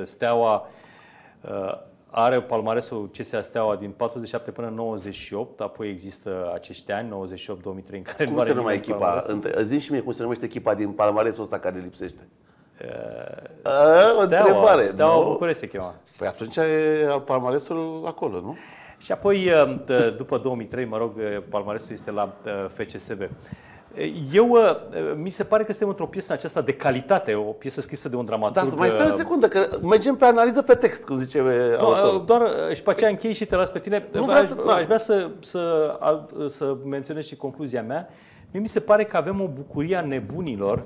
că Steaua are palmaresul CSA Steaua din 47 până în 98, apoi există acești ani, 98-2003, în care Cum se numește echipa? Zi și mie cum se numește echipa din palmaresul ăsta care lipsește. Steaua București se chema. Păi atunci e al palmaresul acolo, nu? Și apoi, după 2003, mă rog, palmaresul este la FCSB. Mi se pare că suntem într-o piesă aceasta de calitate, o piesă scrisă de un dramaturg. Dar mai stai o secundă, că mergem pe analiză pe text, cum zice autorul. Doar și pe aceea închei și te las pe tine. Aș vrea să menționez și concluzia mea. Mie mi se pare că avem o bucurie a nebunilor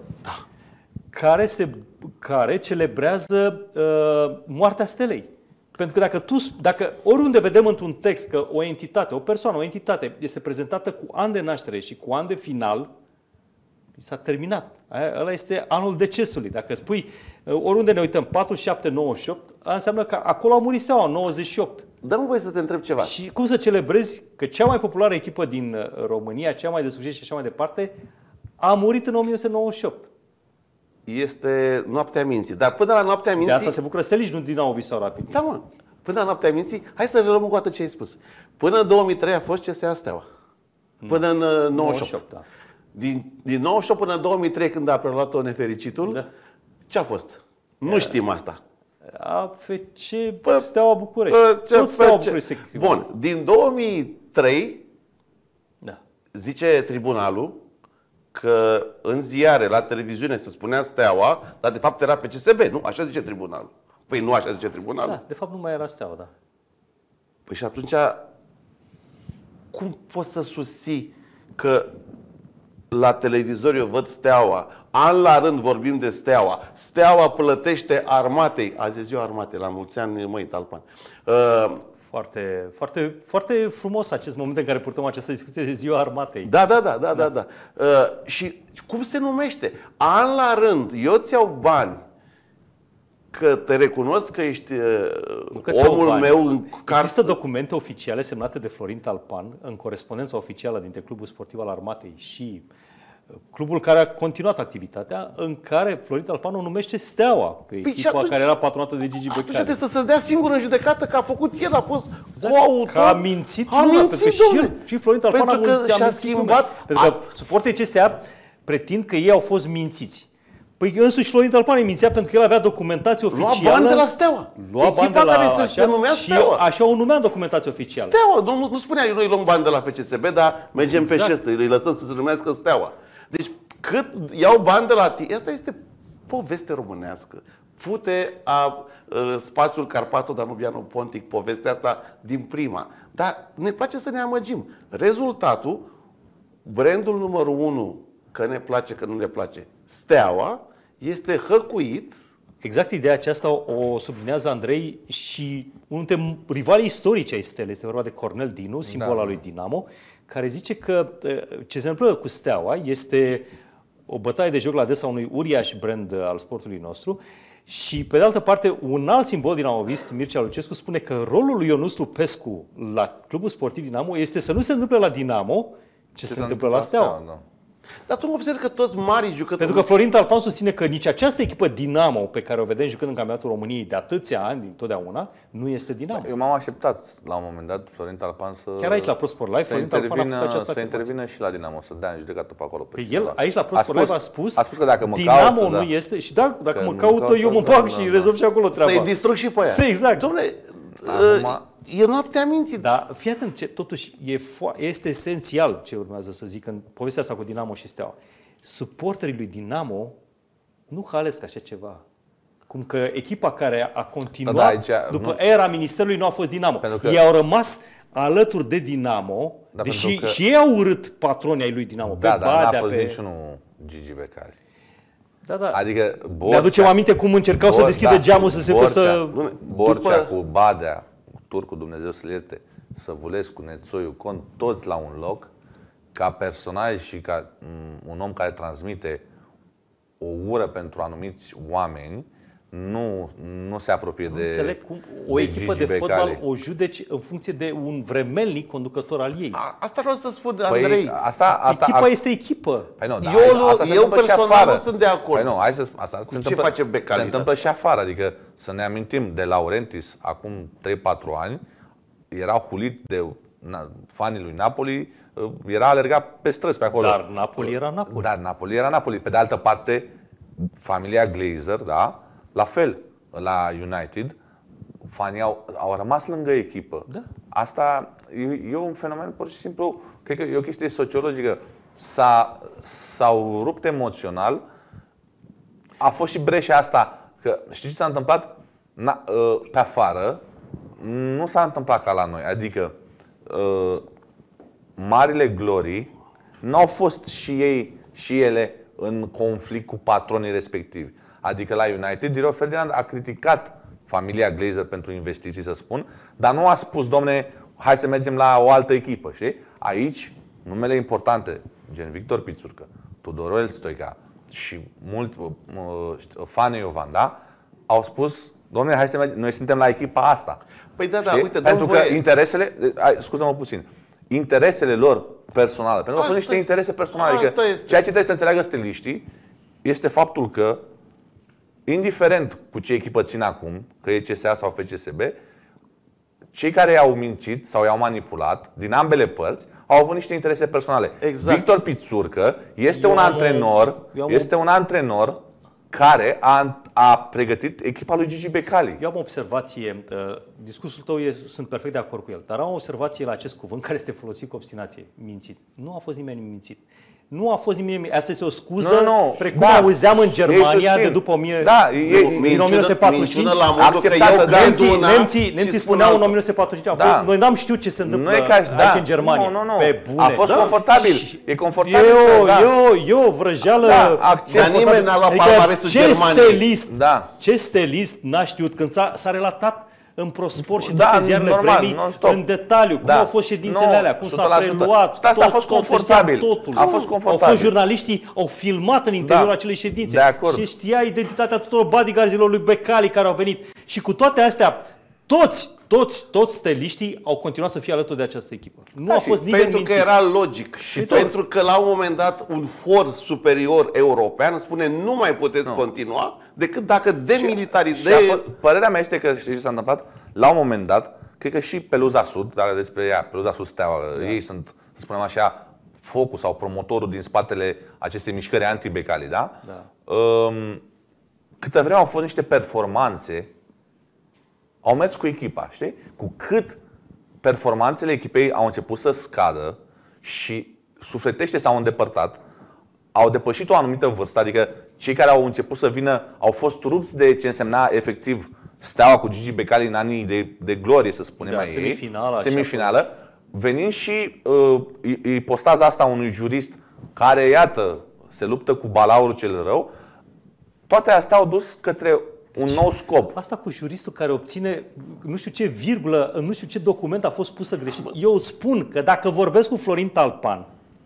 care celebrează moartea stelei. Pentru că dacă oriunde vedem într-un text că o entitate, o persoană, o entitate este prezentată cu an de naștere și cu an de final, s-a terminat. Ăla este anul decesului. Dacă spui, oriunde ne uităm, 47-98, înseamnă că acolo a murit Steaua, 98. Dar nu voi să te întreb ceva. Și cum să celebrezi că cea mai populară echipă din România, cea mai de succes și așa mai departe, a murit în 1998. Este noaptea minții. Dar până la noaptea minții... De asta se bucură Stelici, nu Dinamo sau Rapid. Da, mă. Până la noaptea minții, hai să reluăm încă o dată ce ai spus. Până în 2003 a fost CSA Steaua. Până în 98. Da. Din 98 până în 2003, când a preluat-o nefericitul, da. Ce a fost? Nu știm asta. AFC Steaua București. Steaua București. Bun. Din 2003, da. Zice tribunalul că în ziare, la televiziune se spunea Steaua, dar de fapt era FCSB, nu? Așa zice tribunalul. Păi nu așa zice tribunalul? Da, de fapt nu mai era Steaua, da. Păi și atunci, cum poți să susții că la televizor eu văd Steaua, an la rând vorbim de Steaua, Steaua plătește armatei, azi e ziua armatei, la mulți ani, măi, Talpan. Foarte, foarte, foarte frumos acest moment în care purtăm această discuție de ziua armatei. Da. Și cum se numește? An la rând, eu ți iau bani că te recunosc că ești omul meu. Există documente oficiale semnate de Florin Talpan în corespondența oficială dintre Clubul Sportiv al Armatei și clubul care a continuat activitatea, în care Florin Talpan o numește Steaua, pe echipa care era patronată de Gigi Becali. Atunci trebuie să se dea singur în judecată că a făcut el, a fost exact, coautor. Că a mințit lumea, pentru că și Florin Talpan a mințit lumea. Pentru că suporterii CSA pretind că ei au fost mințiți. Păi însuși Florin Talpan îi mințea pentru că el avea documentație oficială. Lua bani de la Steaua. Lua bani de la așa, și așa o numea în documentație oficială. Steaua, nu spunea eu, noi luăm bani de la FCSB, dar mergem pe șestă, îi lăsăm să se numească Steaua. Deci cât iau bani de la tine, asta este poveste românească. Pute spațiul Carpato-Danubiano-Pontic, povestea asta din prima. Dar ne place să ne amăgim. Rezultatul, brandul numărul 1, că ne place, că nu ne place, Steaua, este hăcuit. Exact ideea aceasta o sublinează Andrei și unul dintre rivalii istorici ai Stelei, este vorba de Cornel Dinu, simbol al lui Dinamo, care zice că ce se întâmplă cu Steaua este o bătaie de joc la adresa unui uriaș brand al sportului nostru și, pe de altă parte, un alt simbol dinamovist, Mircea Lucescu, spune că rolul lui Ionuț Lupescu la Clubul Sportiv Dinamo este să nu se întâmple la Dinamo ce se întâmplă la Steaua. Da. Dar tu observi că toți marii jucători... Pentru că Florin Talpan susține că nici această echipă Dinamo pe care o vedem jucând în campionatul României de atâția ani, dintotdeauna, nu este Dinamo. Eu m-am așteptat la un moment dat Florin Talpan să... Chiar aici la ProSport Live, Florin Talpan a făcut această să intervină și la Dinamo, să dea în judecată pe acolo. Pe el, aici la ProSport Live a spus că dacă mă Dinamo caută, nu este și dacă mă caută, eu mă bag și rezolv și acolo treaba. Să-i distrug și pe aia. Exact. Dom'le, e noaptea minții. Dar fii atent, totuși este esențial ce urmează să zic în povestea asta cu Dinamo și Steaua. Suporterii lui Dinamo nu halesc așa ceva. Cum că echipa care a continuat după era Ministerului nu a fost Dinamo. Ei au rămas alături de Dinamo, deși și ei au urât patronii ai lui Dinamo. Dar n-a fost niciunul Gigi Becali. Da. Adică ne aducem aminte cum încercau să deschidă geamul să se păsă... Borcea cu Badea, Turcu, Dumnezeu să-l ierte, Săvulescu, Nețoiu, Cont, toți la un loc, ca personaj și ca un om care transmite o ură pentru anumiți oameni, nu se apropie de Înțeleg cum o de echipă Gigi de fotbal Becali. o judeci în funcție de un vremelnic conducător al ei. Asta vreau să spun, Andrei. Echipa este echipă. Păi nu, Eu personal nu sunt de acord. Păi nu, hai să asta Cu ce face Becali? Se întâmplă și afară, adică să ne amintim de Laurentiis acum 3-4 ani, era hulit de fanii lui Napoli, era alergat pe străzi pe acolo. Dar Napoli era Napoli. Dar Napoli era Napoli. Pe de altă parte, familia Glazer, da, la fel, la United, fanii au rămas lângă echipă. Da. Asta e un fenomen pur și simplu, cred că e o chestie sociologică. S-au rupt emoțional. A fost și breșa asta, că știi ce s-a întâmplat? Pe afară nu s-a întâmplat ca la noi. Adică marile glorii n-au fost și ele în conflict cu patronii respectivi. Adică la United, Rio Ferdinand a criticat familia Glazer pentru investiții, să spun, dar nu a spus, domne, hai să mergem la o altă echipă, știi? Aici, numele importante, gen Victor Pițurcă, Tudorel Stoica și fanii Iovan, da? Au spus, domne, hai să mergem, noi suntem la echipa asta. Păi da, uite, pentru că interesele, scuză-mă puțin, interesele lor personale, pentru că au fost niște interese personale. Adică ceea ce trebuie să înțeleagă stiliștii este faptul că, indiferent cu ce echipă țin acum, că e CSA sau FCSB, cei care i-au mințit sau i-au manipulat, din ambele părți, au avut niște interese personale. Exact. Victor Pițurcă este un antrenor care a pregătit echipa lui Gigi Becali. Eu am o observație, discursul tău sunt perfect de acord cu el, dar am o observație la acest cuvânt care este folosit cu obstinație, mințit. Nu a fost nimeni mințit. Nu a fost nimeni. Asta este o scuză precum auzeam în Germania de după 1945. Nemții spuneau în 1945. Noi n-am știut ce se întâmplă aici în Germania. Pe bune. A fost confortabil. E confortabil. E o vrăjeală. Dar nimeni n-a luat palmaresul Germaniei. Ce stelist n-a știut când s-a relatat în ProSport și toate ziarele vremii în detaliu, cum au fost ședințele alea, cum s-a preluat, asta a fost confortabil. A fost jurnaliștii, au filmat în interiorul acelei ședințe și știa identitatea tuturor bodyguards-ilor lui Becali care au venit. Și cu toate astea, toți steliștii au continuat să fie alături de această echipă. Nu a fost nimeni pentru că era logic și pentru că la un moment dat un for superior european spune nu mai puteți continua decât dacă demilitarizezi. Părerea mea este că știi ce s-a întâmplat? La un moment dat, cred că și Peluza Sud, dacă despre ea, Peluza Sud Steaua, ei sunt, să spunem așa, focul sau promotorul din spatele acestei mișcări anti-Becali, da? Câtă vreme au fost niște performanțe, au mers cu echipa, știi? Cu cât performanțele echipei au început să scadă și sufletește s-au îndepărtat, au depășit o anumită vârstă, adică cei care au început să vină au fost rupți de ce însemna efectiv Steaua cu Gigi Becali în anii de glorie, să spunem mai semifinală, venind și îi postaza asta unui jurist care, iată, se luptă cu balaurul cel rău, toate astea au dus către un nou scop. Asta cu juristul care obține nu știu ce virgulă, nu știu ce document a fost pusă greșit. Eu îți spun că dacă vorbesc cu Florin Talpan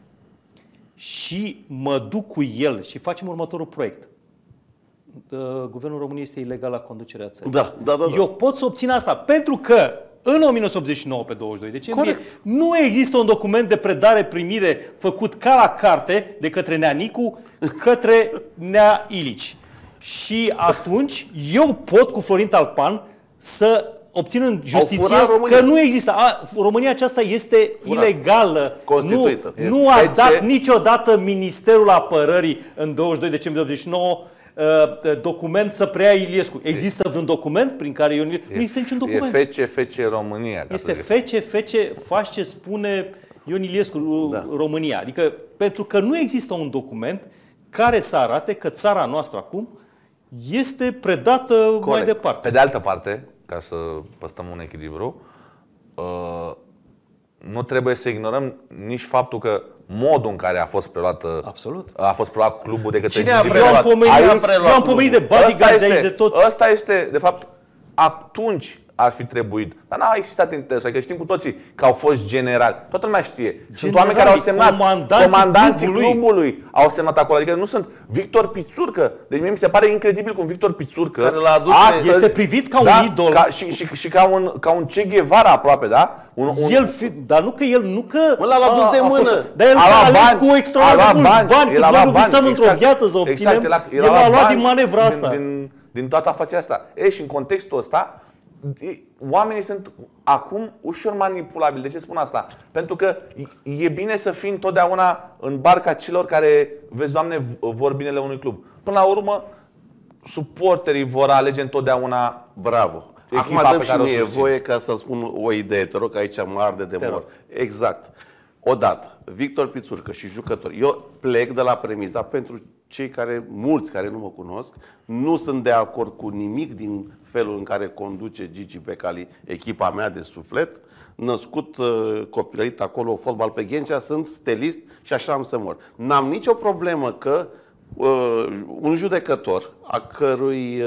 și mă duc cu el și facem următorul proiect, Guvernul României este ilegal la conducerea țării. Da. Eu pot să obțin asta pentru că în 1989, pe 22 decembrie, nu există un document de predare-primire făcut ca la carte de către Nea Nicu către Nea Ilici. Și atunci eu pot cu Florin Talpan să obțin în justiție că nu există. România aceasta este ilegală. Constituită. Nu a dat niciodată Ministerul Apărării în 22 decembrie 89 document să preia Iliescu. Există vreun document prin care nu există niciun document. E FC România. Este FC, faci ce spune Ion Iliescu, România. Adică pentru că nu există un document care să arate că țara noastră acum este predată mai departe. Pe de altă parte, ca să păstrăm un echilibru, nu trebuie să ignorăm nici faptul că modul în care a fost preluat clubul de către Gigi Becali. Eu am pomenit de bodyguards aici de tot. Ăsta este, de fapt, atunci ar fi trebuit. Dar n-a existat interes. Adică știm cu toții că au fost generali. Toată lumea știe. Sunt oameni care au semnat. Comandanții clubului au semnat acolo. Adică nu sunt Victor Pițurcă. Deci mie mi se pare incredibil cum Victor Pițurcă care l-a adus astăzi, este privit ca un idol. Și ca un Che Guevara aproape, da? Dar nu că el nu că l-a adus de mână. Dar el s-a ales cu extraordinar de mulți bani. Cât noi nu visăm într-o viață să obținem. El a luat din manevra asta. Din toată afacerea asta. Și în contextul ăsta, oamenii sunt acum ușor manipulabili. De ce spun asta? Pentru că e bine să fii întotdeauna în barca celor care, vezi, Doamne, vor binele unui club. Până la urmă, suporterii vor alege întotdeauna. Bravo. Acum dăm și mie voie ca să spun o idee. Te rog, aici mă arde de mor. Exact. Odată, Victor Pițurcă și jucători. Eu plec de la premiza, pentru cei care, mulți care nu mă cunosc, nu sunt de acord cu nimic din felul în care conduce Gigi Becali, echipa mea de suflet. Născut, copilărit acolo, fotbal pe Ghencea, sunt stelist și așa am să mor. N-am nicio problemă că un judecător a cărui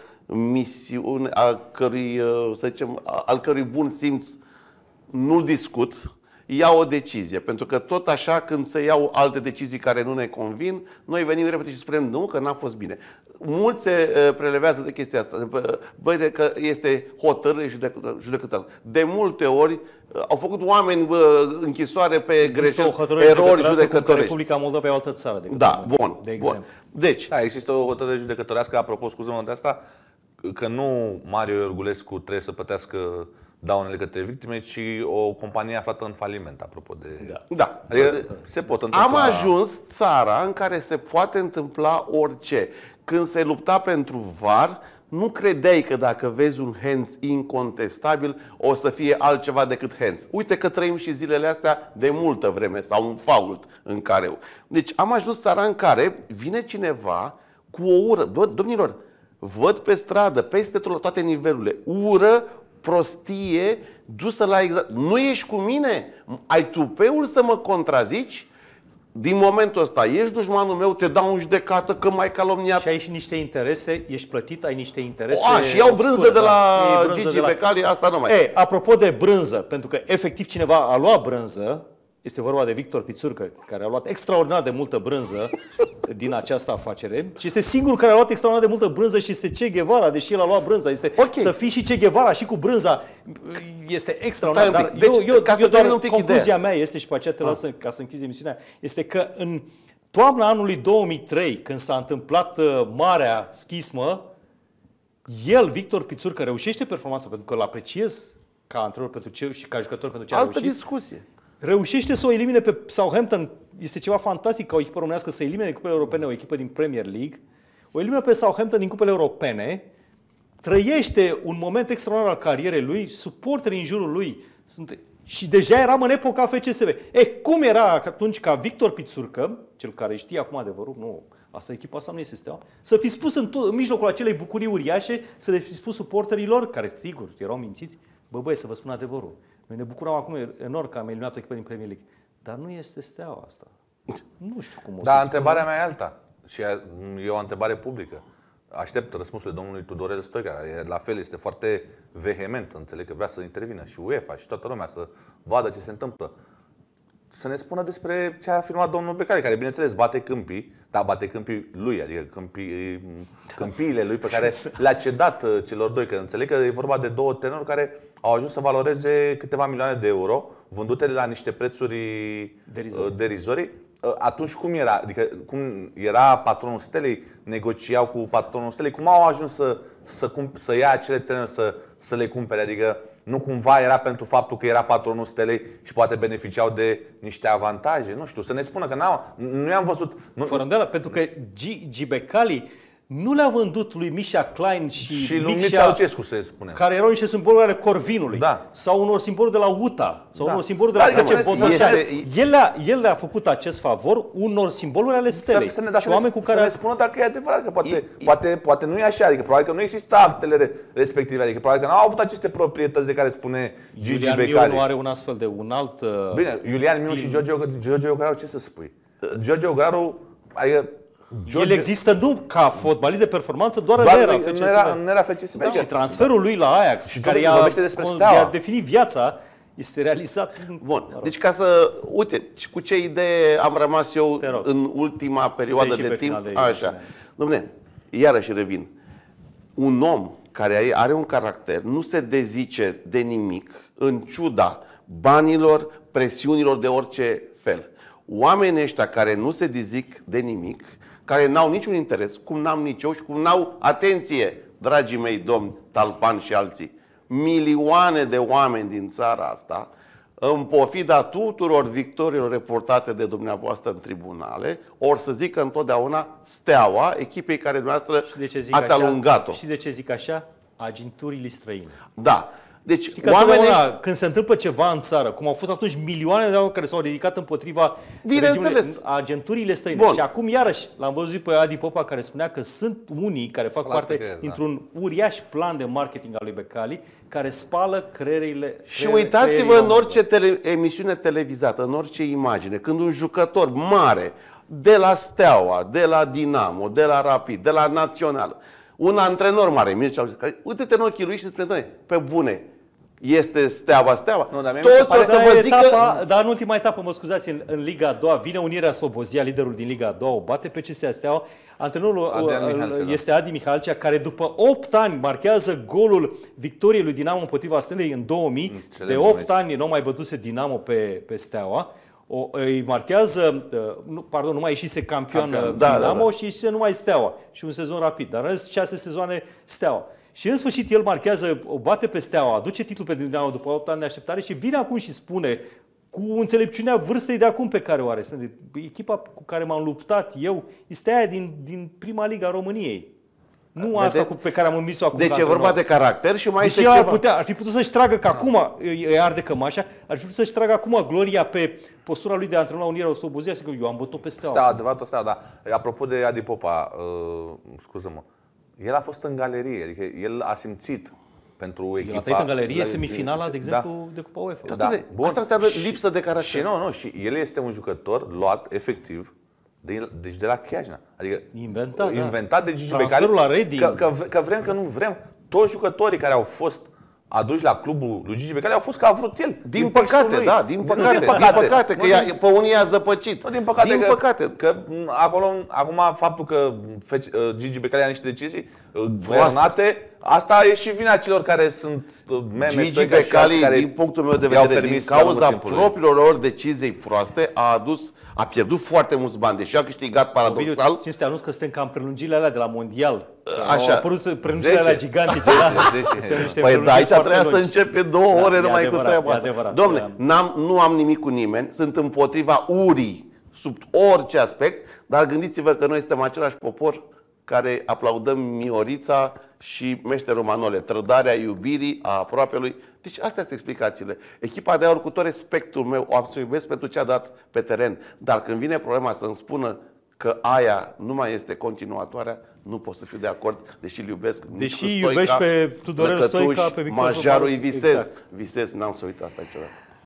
misiune, să zicem, al cărui bun simț nu-l discut, ia o decizie. Pentru că tot așa, când se iau alte decizii care nu ne convin, noi venim repede și spunem nu, că n-a fost bine. Mulți se prelevează de chestia asta. Băi, că este hotărâre judecătorească. De multe ori au făcut oameni închisoare pe greșeli, erori judecătorești. Republica Moldova e o altă țară decât da, bun, de exemplu. Deci, da, există o hotărâre judecătorească, apropo, scuză-mă de asta, că nu Mario Iorgulescu trebuie să plătească daunele către victime, ci o companie aflată în faliment, apropo de... Da. Adică se pot întâmpla... Am ajuns țara în care se poate întâmpla orice. Când se lupta pentru VAR, nu credeai că dacă vezi un hands incontestabil o să fie altceva decât hands. Uite că trăim și zilele astea de multă vreme, sau un fault în care... Deci am ajuns țara în care vine cineva cu o ură. Domnilor, văd pe stradă, peste tot, la toate nivelurile, ură, prostie, dusă la exact. Nu ești cu mine? Ai tupeul să mă contrazici? Din momentul ăsta, ești dușmanul meu, te dau în judecată că m-ai calomniat. Și ai și niște interese, ești plătit, ai niște interese. Și iau brânză de la Gigi Becali, asta nu mai. Apropo de brânză, pentru că efectiv cineva a luat brânză, este vorba de Victor Pițurcă, care a luat extraordinar de multă brânză din această afacere și este singurul care a luat extraordinar de multă brânză și este Che Guevara, deși el a luat brânza. Este să fii și Che Guevara și cu brânza este extraordinar. Dar eu doar concluzia mea este, și pe aceea te las ca să închizi emisiunea, este că în toamna anului 2003, când s-a întâmplat marea schismă, el, Victor Pițurcă, reușește performanța, pentru că îl apreciez ca antrenor pentru ce și ca jucător pentru ce a reușit. Altă discuție. Reușește să o elimine pe Southampton. Este ceva fantastic ca o echipă românească să elimine din cupele europene o echipă din Premier League. O elimină pe Southampton din cupele europene. Trăiește un moment extraordinar al carierei lui. Suporterii în jurul lui sunt... Și deja eram în epoca FCSB. Cum era atunci ca Victor Pițurcă, cel care știe acum adevărul, nu, echipa asta nu este Steaua, să fi spus în mijlocul acelei bucurii uriașe, să le fi spus suporterilor, care sigur erau mințiți, băi, să vă spun adevărul. Noi ne bucurăm acum enorm că am eliminat o echipă din Premier League. Dar nu este Steaua asta. Nu știu cum o să spun. Întrebarea mea e alta. Și e o întrebare publică. Aștept răspunsul domnului Tudorel Stoica. La fel, este foarte vehement. Înțeleg că vrea să intervină și UEFA și toată lumea să vadă ce se întâmplă. Să ne spună despre ce a afirmat domnul Becali, care, bineînțeles, bate câmpii, dar bate câmpii lui, adică câmpiile lui pe care le-a cedat celor doi. Că înțeleg că e vorba de două terenuri care au ajuns să valoreze câteva milioane de euro, vândute la niște prețuri derizorii. Atunci cum era? Adică cum era patronul Stelei, negociau cu patronul Stelei, cum au ajuns să ia acele terenuri să le cumpere? Adică nu cumva era pentru faptul că era patronul Stelei și poate beneficiau de niște avantaje? Nu știu, să ne spună că nu i-am văzut. Fără îndoială, pentru că Gigi Becali nu le-a vândut lui Misha Klein și lui Mircea Lucescu, să spune, care erau niște simboluri ale Corvinului, sau unor simboluri de la UTA, sau unor simboluri de la El le-a făcut acest favor unor simboluri ale Stelei. Să ne spună dacă e adevărat, că poate nu e așa, adică probabil că nu există actele respective, adică probabil că n-au avut aceste proprietăți de care spune Gigi Becali. Iulian Miu nu are un astfel de un alt... Bine, Iulian Miu și George Ograru, ce să spui? George Ograru, adică El există nu ca fotbalist de performanță, doar în era FCSB. În era FCSB. Da, și transferul lui la Ajax, Și care vorbește despre Steaua. i-a definit viața, este realizat. Bun, deci ca să, uite, și cu ce idee am rămas eu Te rog. în ultima perioadă și de pe timp, final de așa. emisiune. Dom'le, iarăși revin. Un om care are un caracter nu se dezice de nimic în ciuda banilor, presiunilor de orice fel. Oamenii ăștia care nu se dezic de nimic, care n-au niciun interes, cum n-am nici eu și cum n-au, atenție, dragii mei domni Talpan și alții, milioane de oameni din țara asta, în pofida tuturor victoriilor reportate de dumneavoastră în tribunale, or să zică întotdeauna Steaua, echipei care dumneavoastră Și de ce zic ați așa? alungat-o. Și de ce zic așa? Agenturile străine. Da. Deci, Știi că oamenii când se întâmplă ceva în țară, cum au fost atunci milioane de oameni care s-au ridicat împotriva Bineînțeles. agenturile străine. Bun. Și acum, iarăși, l-am văzut pe Adi Popa care spunea că sunt unii care fac parte dintr-un uriaș plan de marketing al lui Becali, care spală creierile. Și uitați-vă în orice emisiune televizată, în orice imagine, când un jucător mare, de la Steaua, de la Dinamo, de la Rapid, de la Național, un antrenor mare, Mircea, uite-te în ochii lui și spune, noi, pe bune, este Steaua. Nu, dar mie mi se Toți pare o să vă zică... Dar în ultima etapă, mă scuzați, în Liga a doua, vine Unirea Slobozia, liderul din Liga a doua, o bate pe CSA Steaua. Antrenorul este Adi Mihalcea, care după 8 ani marchează golul victoriei lui Dinamo împotriva Stelei în 2000. De 8 ani nu mai bătuse Dinamo pe Steaua. Îi marchează, nu mai ieșise campion Dinamo și ieșise numai Steaua. Și un sezon Rapid, dar în 6 sezoane Steaua. Și în sfârșit el marchează, o bate pe Steaua, aduce titlul pe Dinamo după 8 ani de așteptare și vine acum și spune, cu înțelepciunea vârstei de acum pe care o are, spune, echipa cu care m-am luptat eu este aia din prima liga a României. Nu asta pe care am învins-o acum. Deci e vorba de caracter și mai este ceva. Ar fi putut să-și tragă, că acum îi arde cămașa, ar fi putut să-și tragă acum gloria pe postura lui de antrenor la Unirea Slobozia și că eu am bătut pe Steaua. Adevărat, da. Apropo de Adi Popa, scuză-mă, el a fost în galerie, adică el a simțit pentru echipa... El a trăit în galerie semifinala, de exemplu, de Cupa UEFA. Da. Asta înseamnă lipsă de caracter. Și el este un jucător luat efectiv deci de la Chiajna. Adică inventat de Gigi Becali. Transferul la Reading. Că vrem, că nu vrem. Toți jucătorii care au fost aduși la clubul lui Gigi Becali au fost că a vrut el. Din păcate, din păcate, că pe unii i-a zăpăcit. Din păcate. Că acolo, acum faptul că Gigi Becali a niște decizii guvernate, asta e și vina celor care sunt meme. Gigi Becali, din punctul meu de vedere, din cauza propriilor lor decizii proaste, a pierdut foarte mulți bani, deși a câștigat paradoxal. Țin să te anunț că suntem cam prelungirile alea de la Mondial. Așa. Au apărut prelungirile alea gigantice. 10. Păi da, aici trebuia să începe 2 ore numai cu treaba asta. Dom'le, nu am nimic cu nimeni, sunt împotriva urii sub orice aspect, dar gândiți-vă că noi suntem același popor care aplaudăm Miorița și meșterul Manole, trădarea iubirii a aproapelui. Deci astea sunt explicațiile. Echipa de Aur, cu tot respectul meu, o să iubesc pentru ce a dat pe teren. Dar când vine problema să-mi spună că aia nu mai este continuatoarea, nu pot să fiu de acord, deși îl iubesc. Deși iubești pe Tudorel Stoica, pe Victor Majarul îi visez. Exact. Visez, n-am să uit asta niciodată.